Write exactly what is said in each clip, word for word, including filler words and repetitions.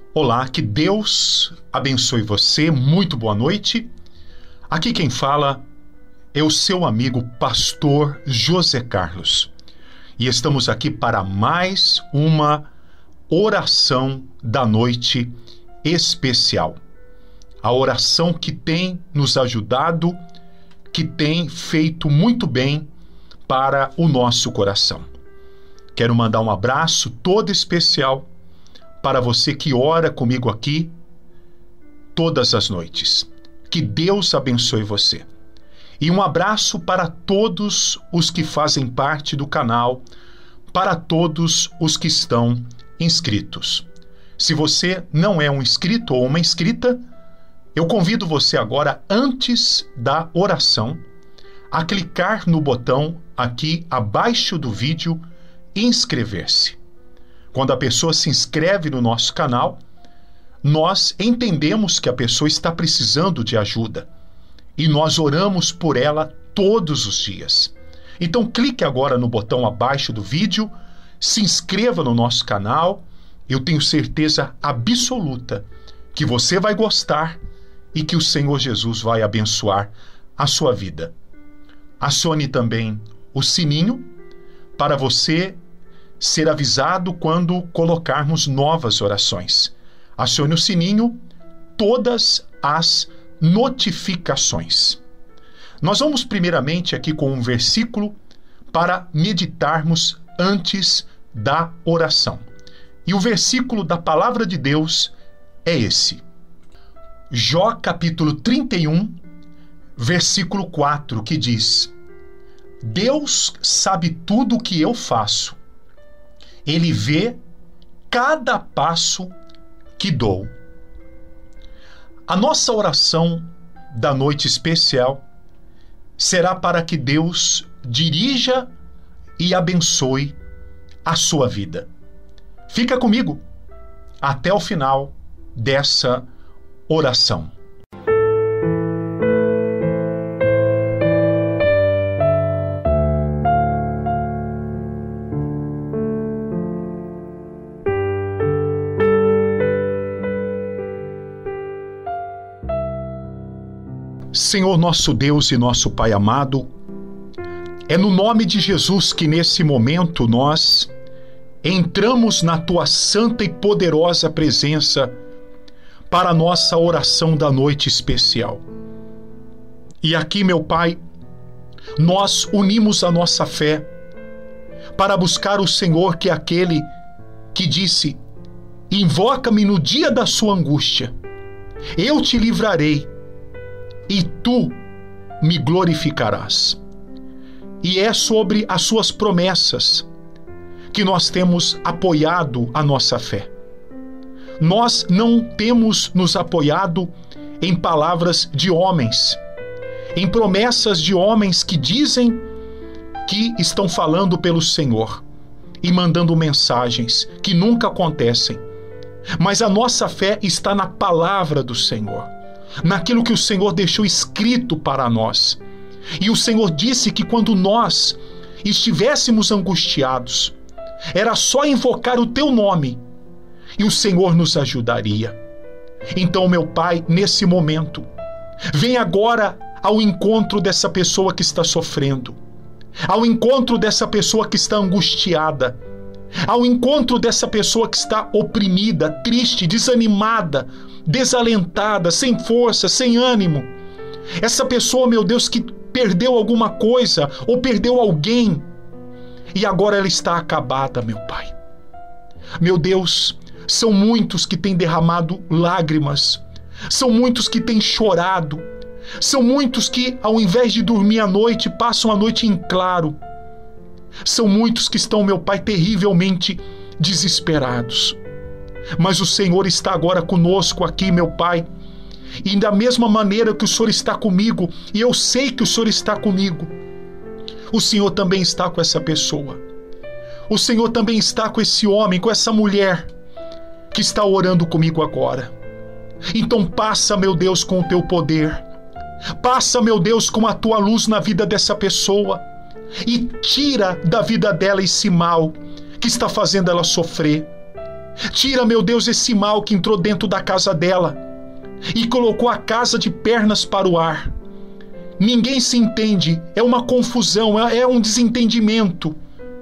Olá, que Deus abençoe você, muito boa noite. Aqui quem fala é o seu amigo pastor José Carlos. E estamos aqui para mais uma oração da noite especial. A oração que tem nos ajudado, que tem feito muito bem para o nosso coração. Quero mandar um abraço todo especial para você que ora comigo aqui todas as noites. Que Deus abençoe você. E um abraço para todos os que fazem parte do canal, para todos os que estão inscritos. Se você não é um inscrito ou uma inscrita, eu convido você agora, antes da oração, a clicar no botão aqui abaixo do vídeo inscrever-se. Quando a pessoa se inscreve no nosso canal, nós entendemos que a pessoa está precisando de ajuda e nós oramos por ela todos os dias. Então clique agora no botão abaixo do vídeo, se inscreva no nosso canal. Eu tenho certeza absoluta que você vai gostar e que o Senhor Jesus vai abençoar a sua vida. Acione também o sininho para você ser avisado quando colocarmos novas orações. Acione o sininho, todas as notificações. Nós vamos primeiramente aqui com um versículo para meditarmos antes da oração. E o versículo da palavra de Deus é esse. Jó capítulo trinta e um, versículo quatro, que diz: Deus sabe tudo o que eu faço. Ele vê cada passo que dou. A nossa oração da noite especial será para que Deus dirija e abençoe a sua vida. Fica comigo até o final dessa oração. Senhor nosso Deus e nosso Pai amado, é no nome de Jesus que nesse momento nós entramos na Tua santa e poderosa presença para a nossa oração da noite especial. E aqui, meu Pai, nós unimos a nossa fé para buscar o Senhor, que é aquele que disse: invoca-me no dia da sua angústia, eu te livrarei e tu me glorificarás. E é sobre as suas promessas que nós temos apoiado a nossa fé. Nós não temos nos apoiado em palavras de homens, em promessas de homens que dizem que estão falando pelo Senhor e mandando mensagens que nunca acontecem. Mas a nossa fé está na palavra do Senhor, naquilo que o Senhor deixou escrito para nós. E o Senhor disse que quando nós estivéssemos angustiados, era só invocar o teu nome e o Senhor nos ajudaria. Então, meu Pai, nesse momento, vem agora ao encontro dessa pessoa que está sofrendo, ao encontro dessa pessoa que está angustiada, ao encontro dessa pessoa que está oprimida, triste, desanimada, desalentada, sem força, sem ânimo. Essa pessoa, meu Deus, que perdeu alguma coisa ou perdeu alguém e agora ela está acabada, meu Pai. Meu Deus, são muitos que têm derramado lágrimas, são muitos que têm chorado, são muitos que, ao invés de dormir à noite, passam a noite em claro. São muitos que estão, meu Pai, terrivelmente desesperados. Mas o Senhor está agora conosco aqui, meu Pai. E da mesma maneira que o Senhor está comigo, e eu sei que o Senhor está comigo, o Senhor também está com essa pessoa. O Senhor também está com esse homem, com essa mulher que está orando comigo agora. Então passa, meu Deus, com o teu poder. Passa, meu Deus, com a tua luz na vida dessa pessoa e tira da vida dela esse mal que está fazendo ela sofrer. Tira, meu Deus, esse mal que entrou dentro da casa dela e colocou a casa de pernas para o ar. Ninguém se entende, é uma confusão, é um desentendimento.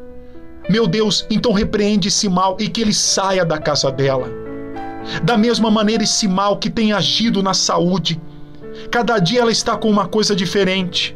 Meu Deus, então repreende esse mal e que ele saia da casa dela. Da mesma maneira, esse mal que tem agido na saúde, cada dia ela está com uma coisa diferente,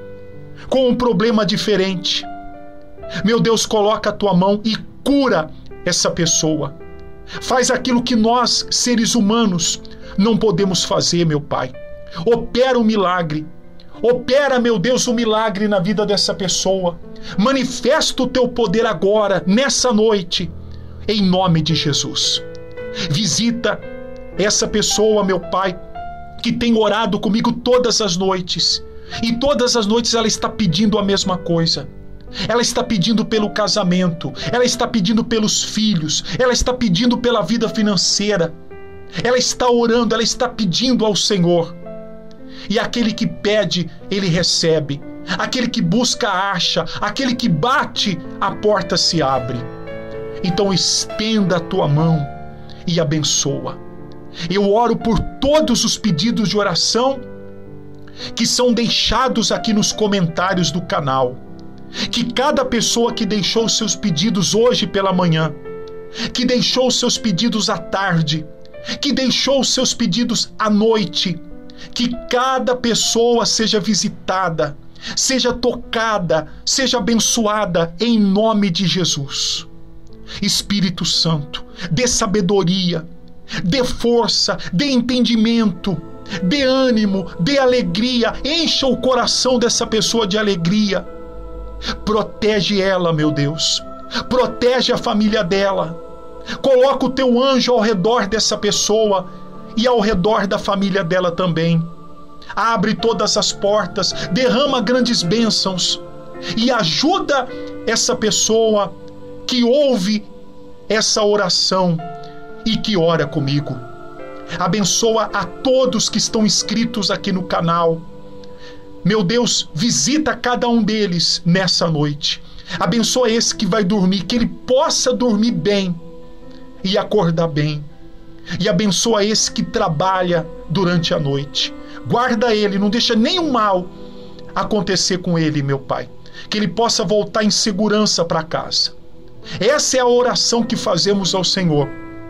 com um problema diferente. Meu Deus, coloca a tua mão e cura essa pessoa. Faz aquilo que nós, seres humanos, não podemos fazer, meu Pai. Opera o milagre. Opera, meu Deus, o milagre na vida dessa pessoa. Manifesta o teu poder agora, nessa noite, em nome de Jesus. Visita essa pessoa, meu Pai, que tem orado comigo todas as noites. E todas as noites ela está pedindo a mesma coisa. Ela está pedindo pelo casamento, ela está pedindo pelos filhos, ela está pedindo pela vida financeira. Ela está orando, ela está pedindo ao Senhor. E aquele que pede, ele recebe. Aquele que busca, acha. Aquele que bate, a porta se abre. Então estenda a tua mão e abençoa. Eu oro por todos os pedidos de oração que são deixados aqui nos comentários do canal. Que cada pessoa que deixou os seus pedidos hoje pela manhã, que deixou os seus pedidos à tarde, que deixou os seus pedidos à noite, que cada pessoa seja visitada, seja tocada, seja abençoada em nome de Jesus. Espírito Santo, dê sabedoria, dê força, dê entendimento, dê ânimo, dê alegria, encha o coração dessa pessoa de alegria. Protege ela, meu Deus, protege a família dela. Coloca o teu anjo ao redor dessa pessoa e ao redor da família dela também. Abre todas as portas, derrama grandes bênçãos e ajuda essa pessoa que ouve essa oração e que ora comigo. Abençoa a todos que estão inscritos aqui no canal. Meu Deus, visita cada um deles nessa noite. Abençoa esse que vai dormir, que ele possa dormir bem e acordar bem. E abençoa esse que trabalha durante a noite. Guarda ele, não deixa nenhum mal acontecer com ele, meu Pai. Que ele possa voltar em segurança para casa. Essa é a oração que fazemos ao Senhor.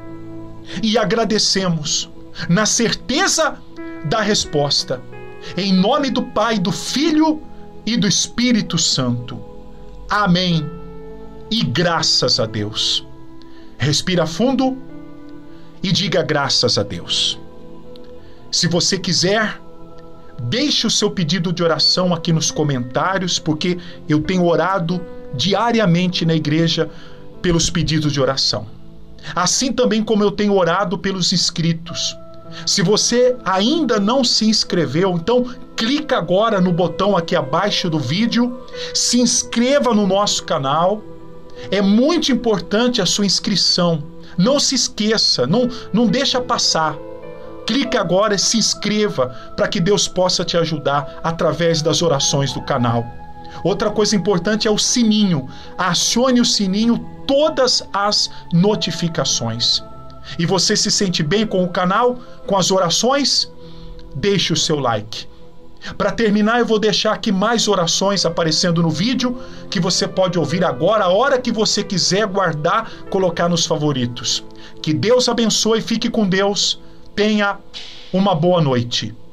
E agradecemos, na certeza da resposta. Em nome do Pai, do Filho e do Espírito Santo. Amém. E graças a Deus. Respira fundo e diga graças a Deus. Se você quiser, deixe o seu pedido de oração aqui nos comentários, porque eu tenho orado diariamente na igreja pelos pedidos de oração. Assim também como eu tenho orado pelos inscritos. Se você ainda não se inscreveu, então clica agora no botão aqui abaixo do vídeo, se inscreva no nosso canal. É muito importante a sua inscrição. Não se esqueça, não, não deixa passar. Clique agora e se inscreva para que Deus possa te ajudar através das orações do canal. Outra coisa importante é o sininho. Acione o sininho, todas as notificações. E você se sente bem com o canal, com as orações? Deixe o seu like. Para terminar, eu vou deixar aqui mais orações aparecendo no vídeo, que você pode ouvir agora, a hora que você quiser guardar, colocar nos favoritos. Que Deus abençoe, fique com Deus, tenha uma boa noite.